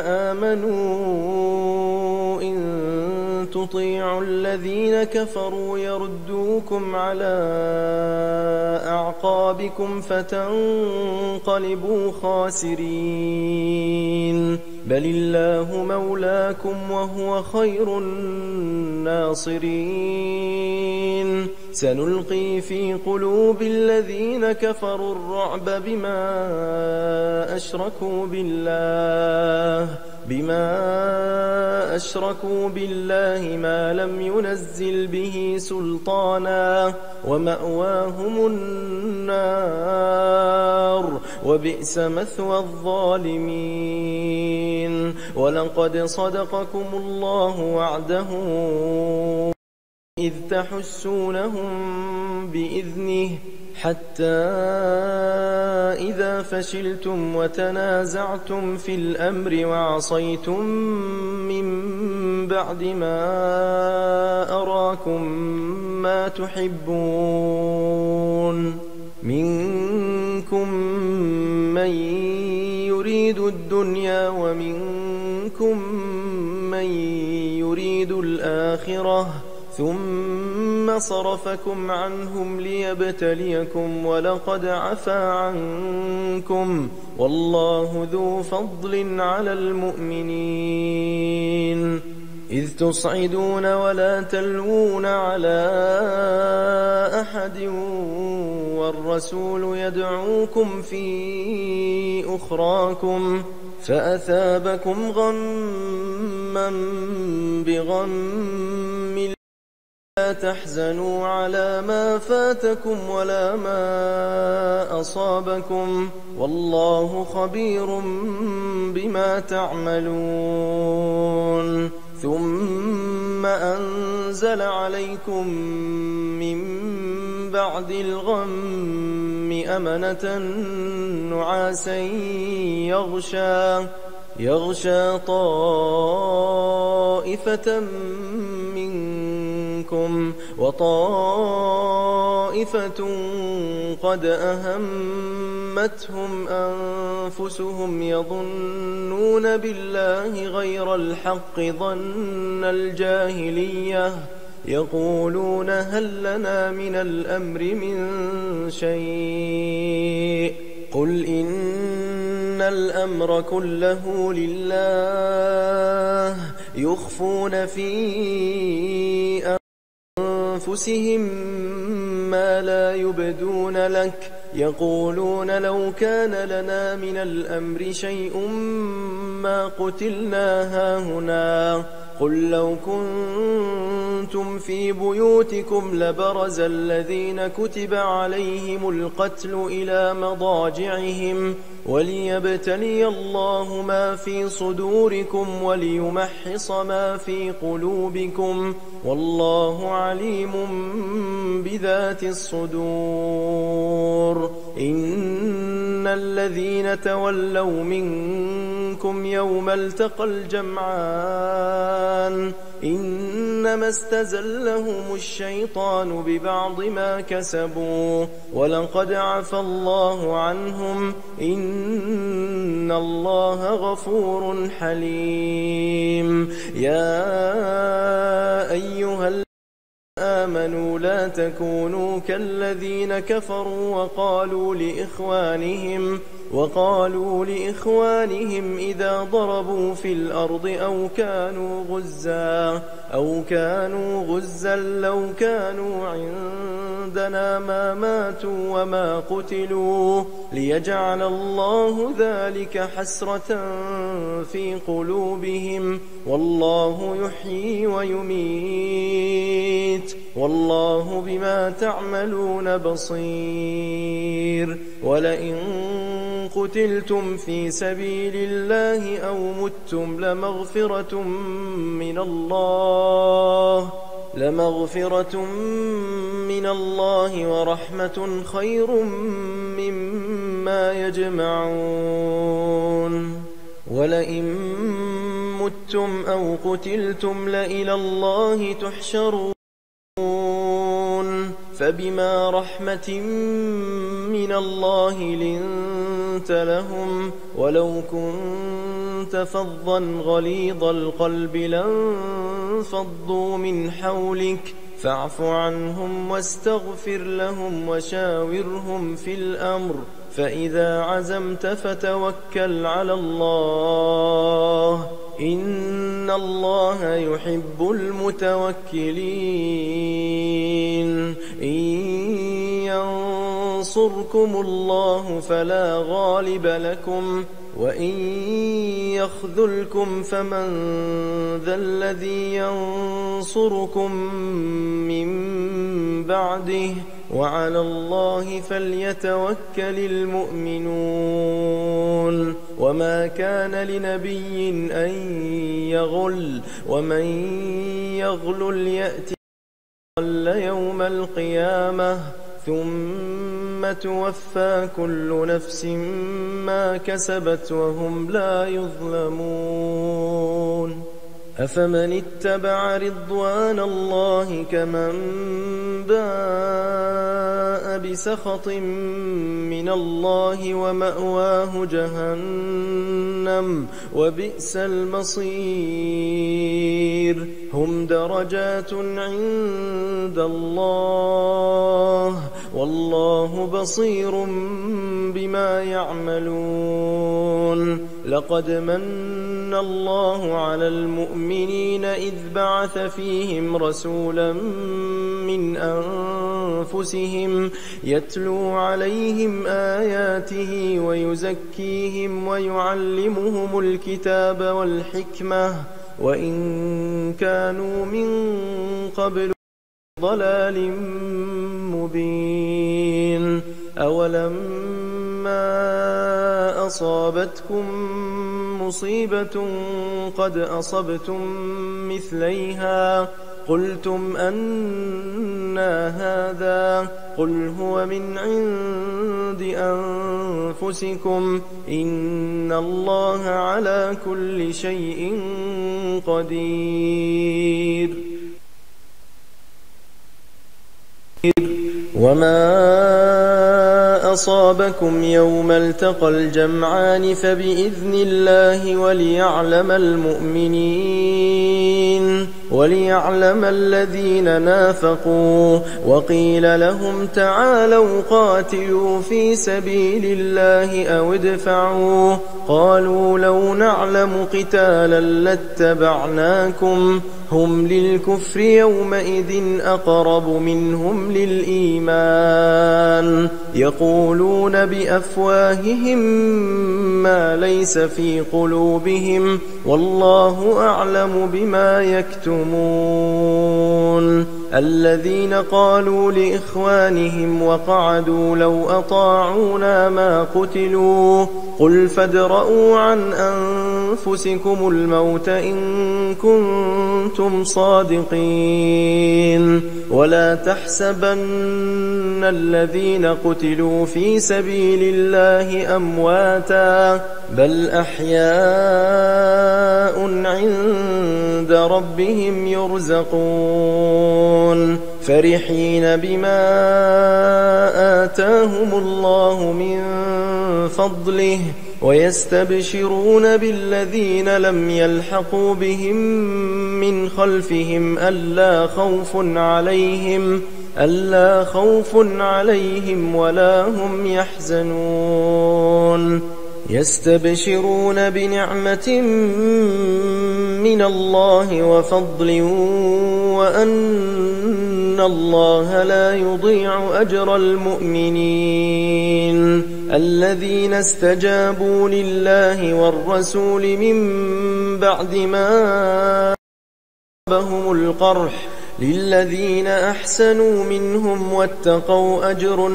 آمنوا إن تطيعوا الذين كفروا يردوكم على أعقابكم فتنقلبوا خاسرين بل الله مولاكم وهو خير الناصرين سنلقي في قلوب الذين كفروا الرعب بما أشركوا بالله ما لم ينزل به سلطانا ومأواهم النار وبئس مثوى الظالمين ولقد صدقكم الله وعده إذ تحسونهم بإذنه حتى إذا فشلتم وتنازعتم في الأمر وعصيتم من بعد ما أراكم ما تحبون منكم من يريد الدنيا ومنكم من يريد الآخرة ثم صرفكم عنهم ليبتليكم ولقد عفا عنكم والله ذو فضل على المؤمنين إذ تصعدون ولا تلوون على أحد والرسول يدعوكم في أخراكم فأثابكم غما بغم لا تحزنوا على ما فاتكم ولا ما أصابكم والله خبير بما تعملون ثم أنزل عليكم من بعد الغم أمنة نعاسا يغشى طائفة منكم وطائفة قد أهمتهم أنفسهم يظنون بالله غير الحق ظن الجاهلية يقولون هل لنا من الأمر من شيء قل إن الأمر كله لله يخفون في أنفسهم ما لا يبدون لك يقولون لو كان لنا من الأمر شيء ما قتلنا هاهنا قل لو كنتم في بيوتكم لبرز الذين كتب عليهم القتل إلى مضاجعهم وليبتلي الله ما في صدوركم وليمحص ما في قلوبكم والله عليم بذات الصدور. إن الذين تولوا منكم يوم التقى الجمعان إنما استزلهم الشيطان ببعض ما كسبوا ولقد عفى الله عنهم إن الله غفور حليم. يا أيها الذين آمنوا لا تكونوا كالذين كفروا وقالوا لإخوانهم إذا ضربوا في الأرض أو كانوا غزا لو كانوا عندنا ما ماتوا وما قتلوا ليجعل الله ذلك حسرة في قلوبهم والله يحيي ويميت والله بما تعملون بصير. ولئن قتلتم في سبيل الله أو متم لمغفرة من الله ورحمة خير مما يجمعون. ولئن متم أو قتلتم لإلى الله تحشرون. فبما رحمة من الله لنت لهم ولو كنت فظا غليظ القلب لانفضوا من حولك فاعف عنهم واستغفر لهم وشاورهم في الأمر فإذا عزمت فتوكل على الله إن الله يحب المتوكلين. إن ينصركم الله فلا غالب لكم وإن يخذلكم فمن ذا الذي ينصركم من بعده وعلى الله فليتوكل المؤمنون. وما كان لنبي أن يغل ومن يغل يأتي يوم القيامة ثم توفى كل نفس ما كسبت وهم لا يظلمون. أفمن اتبع رضوان الله كمن باء بسخط من الله ومأواه جهنم وبئس المصير. هم درجات عند الله والله بصير بما يعملون. لقد من الله على المؤمنين إذ بعث فيهم رسولا من أنفسهم يتلو عليهم آياته ويزكيهم ويعلمهم الكتاب والحكمة وإن كانوا من قبل ضلال مبين. أولما أصابتكم مصيبة قد أصبتم مثليها قلتم أنى هذا قل هو من عند أنفسكم إن الله على كل شيء قدير. وما أصابكم يوم التقى الجمعان فبإذن الله وليعلم المؤمنين. وليعلم الذين نافقوا. وقيل لهم تعالوا قاتلوا في سبيل الله أو ادفعوا. قالوا لو نعلم قتالا لاتبعناكم هم للكفر يومئذ أقرب منهم للإيمان يقولون بأفواههم ما ليس في قلوبهم والله أعلم بما يكتمون. الذين قالوا لإخوانهم وقعدوا لو أطاعونا ما قتلوا قل فادرءوا عن أنفسكم الموت إن كنتم صادقين. ولا تحسبن الذين قتلوا في سبيل الله أمواتا بل أحياء عند ربهم يرزقون فرحين بما آتاهم الله من فضله ويستبشرون بالذين لم يلحقوا بهم من خلفهم ألا خوف عليهم ولا هم يحزنون. يستبشرون بنعمة من الله وفضل وأن الله لا يضيع أجر المؤمنين. الذين استجابوا لله والرسول من بعد ما أصابهم القرح للذين أحسنوا منهم واتقوا أجر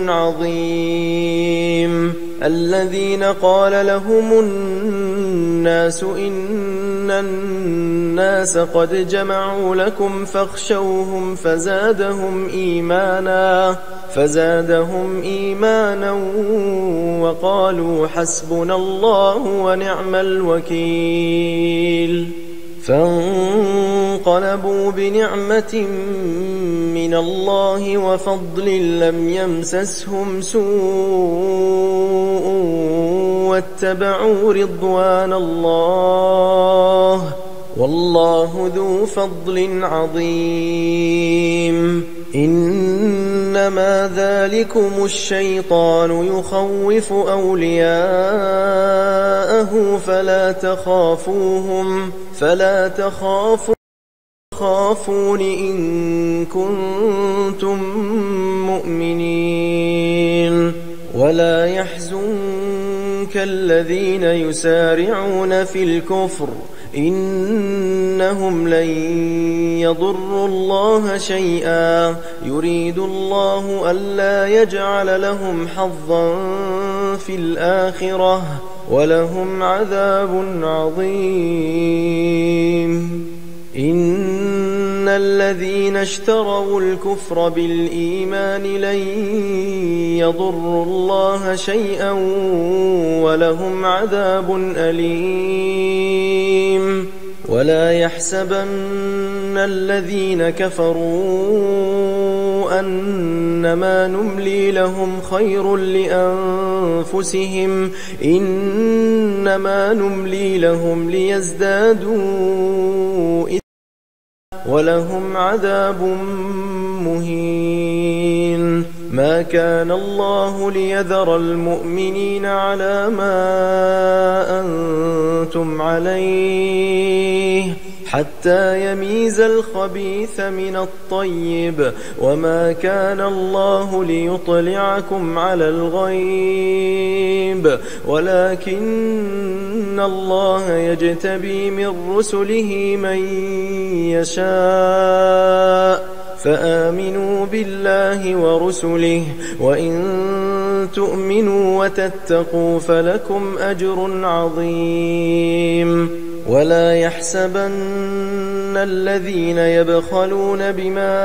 عظيم. الذين قال لهم الناس إن الناس قد جمعوا لكم فاخشوهم فزادهم إيمانا وقالوا حسبنا الله ونعم الوكيل. فانقلبوا بنعمة من الله وفضل لم يمسسهم سوء واتبعوا رضوان الله والله ذو فضل عظيم. إنما ذلكم الشيطان يخوف أولياءه فلا تخافون إن كنتم مؤمنين. ولا يحزنك الذين يسارعون في الكفر إنهم لن يضروا الله شيئا يريد الله ألا يجعل لهم حظا في الآخرة ولهم عذاب عظيم. إن الذين اشتروا الكفر بالإيمان لن يضروا الله شيئا ولهم عذاب أليم. ولا يحسبن الذين كفروا أنما نملي لهم خير لأنفسهم إنما نملي لهم ليزدادوا ولهم عذاب مهين. ما كان الله ليذر المؤمنين على ما أنتم عليه حتى يميز الخبيث من الطيب وما كان الله ليطلعكم على الغيب ولكن الله يجتبي من رسله من يشاء فآمنوا بالله ورسله وإن تؤمنوا وتتقوا فلكم أجر عظيم. ولا يحسبن الذين يبخلون بما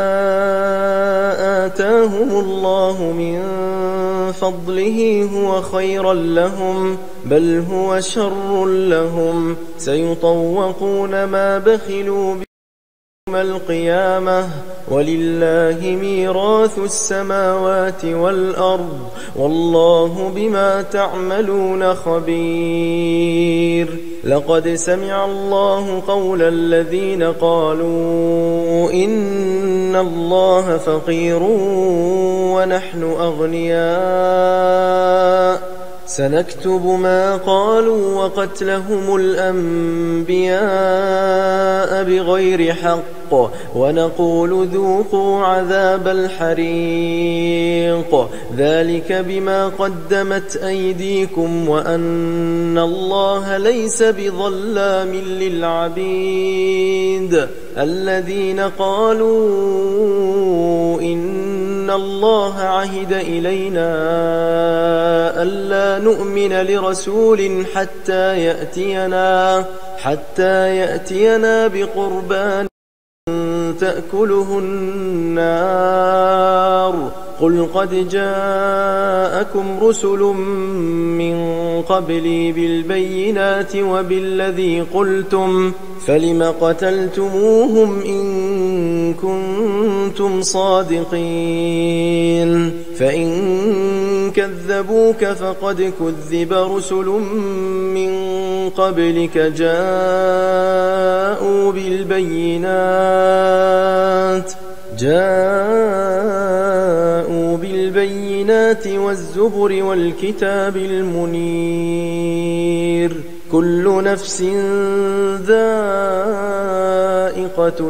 آتاهم الله من فضله هو خيرا لهم بل هو شر لهم سيطوقون ما بخلوا به القيامة ولله ميراث السماوات والأرض والله بما تعملون خبير. لقد سمع الله قول الذين قالوا إن الله فقير ونحن أغنياء سنكتب ما قالوا وقتلهم الأنبياء بغير حق ونقول ذوقوا عذاب الحريق ذلك بما قدمت أيديكم وأن الله ليس بظلام للعبيد. الذين قالوا إن الله عهد إلينا ألا نؤمن لرسول حتى يأتينا بقربان تأكله النار قل قد جاءكم رسل من قبلي بالبينات وبالذي قلتم فلم قتلتموهم إن كنتم صادقين فإن كذبوك فقد كذب رسل من قبلك جاءوا بالبينات والزبر والكتاب المنير كل نفس ذائقة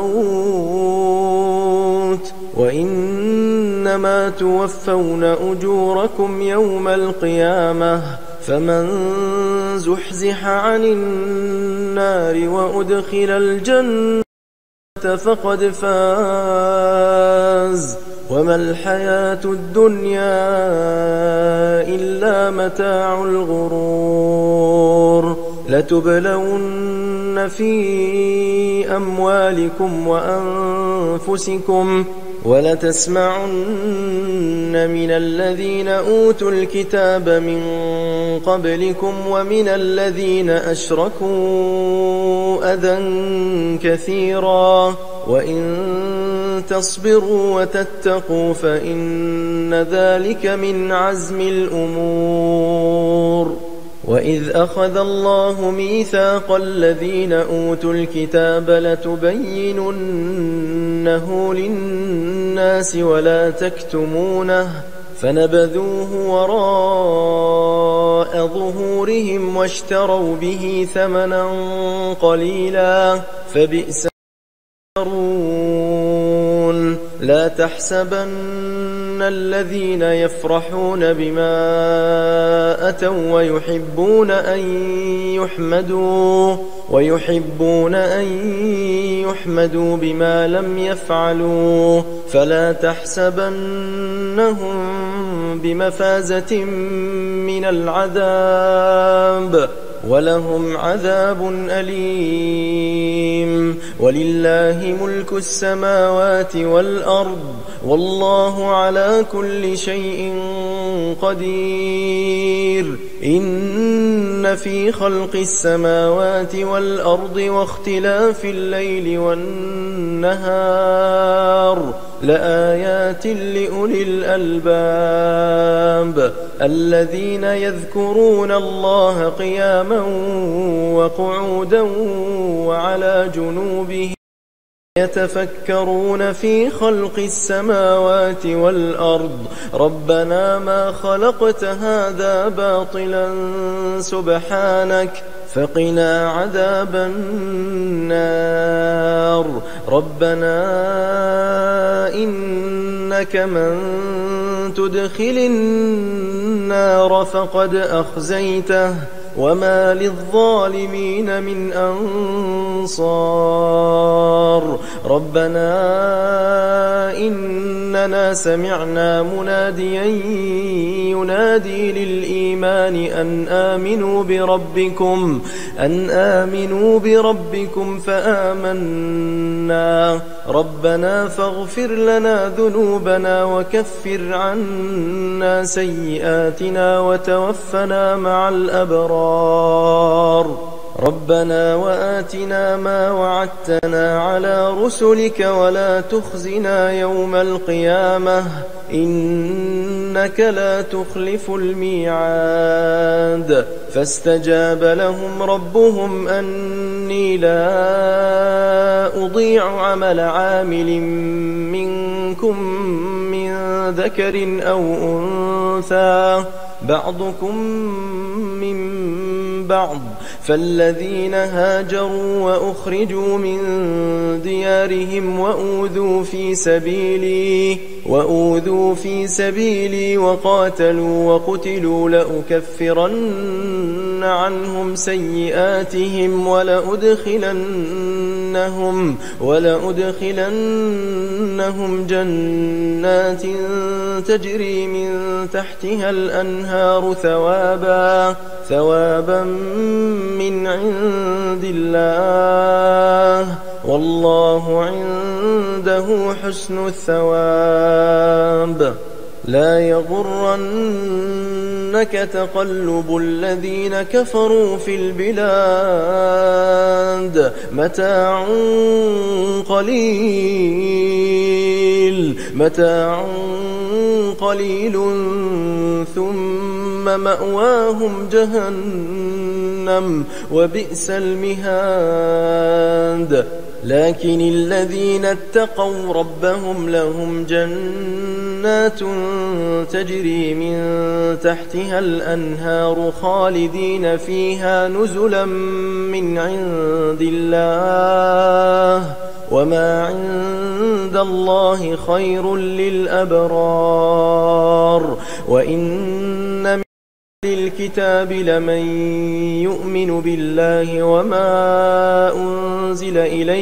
الموت وإنما توفون أجوركم يوم القيامة فمن زحزح عن النار وأدخل الجنة فقد فاز وما الحياة الدنيا إلا متاع الغرور. لتبلون في أموالكم وأنفسكم ولتسمعن من الذين أوتوا الكتاب من قبلكم ومن الذين أشركوا أذى كثيرا وإن تصبروا وتتقوا فإن ذلك من عزم الأمور. وإذ أخذ الله ميثاق الذين أوتوا الكتاب لتبيننه للناس ولا تكتمونه فنبذوه وراء ظهورهم واشتروا به ثمنا قليلا فبئس ما يشترون. لا تحسبن الذين يفرحون بما أتوا ويحبون أن يحمدوا بما لم يفعلوا فلا تحسبنهم بمفازة من العذاب ولهم عذاب أليم. ولله ملك السماوات والأرض والله على كل شيء قدير. إن في خلق السماوات والأرض واختلاف الليل والنهار لآيات لأولي الألباب الذين يذكرون الله قياما وقعودا وعلى جنوبهم يتفكرون في خلق السماوات والأرض ربنا ما خلقت هذا باطلا سبحانك فقنا عذاب النار. ربنا إنك من تدخل النار فقد أخزيته وما للظالمين من أنصار. ربنا إننا سمعنا مناديا ينادي للإيمان أن آمنوا بربكم فآمنا. ربنا فاغفر لنا ذنوبنا وكفر عنا سيئاتنا وتوفنا مع الأبرار. ربنا وآتنا ما وعدتنا على رسلك ولا تخزنا يوم القيامة إنك لا تخلف الميعاد فاستجاب لهم ربهم أني لا أضيع عمل عامل منكم من ذكر أو أنثى بعضكم من بعض فالذين هاجروا وأخرجوا من ديارهم وأوذوا في سبيلي وقاتلوا وقتلوا لأكفرن عنهم سيئاتهم ولأدخلنهم جنات تجري من تحتها الأنهار ثوابا من عند الله والله عنده حسن الثواب لا يغرنك تقلب الذين كفروا في البلاد متاع قليل ثم مأواهم جهنم وبئس المهاد لكن الذين اتقوا ربهم لهم جنات تجري من تحتها الأنهار خالدين فيها نزلا من عند الله وما عند الله خير للأبرار وإن من الكتاب لمن يؤمن بالله وما أنزل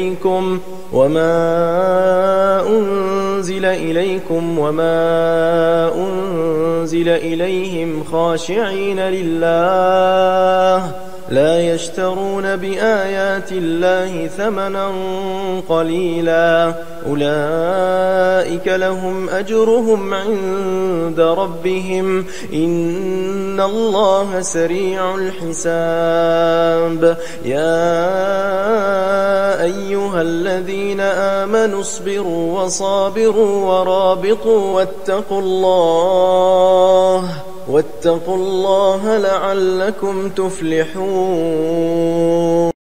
إليكم وما أنزل إليهم خاشعين لله لا يشترون بآيات الله ثمنا قليلا أولئك لهم أجرهم عند ربهم إن الله سريع الحساب يا أيها الذين آمنوا اصبروا وصابروا ورابطوا واتقوا الله لعلكم تفلحون